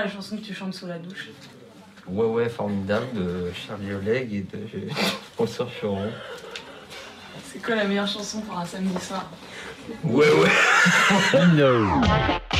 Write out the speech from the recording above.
la chanson que tu chantes sous la douche? Ouais, ouais, formidable de Charlie Oleg et de François Choron. C'est quoi la meilleure chanson pour un samedi soir? Ouais, ouais.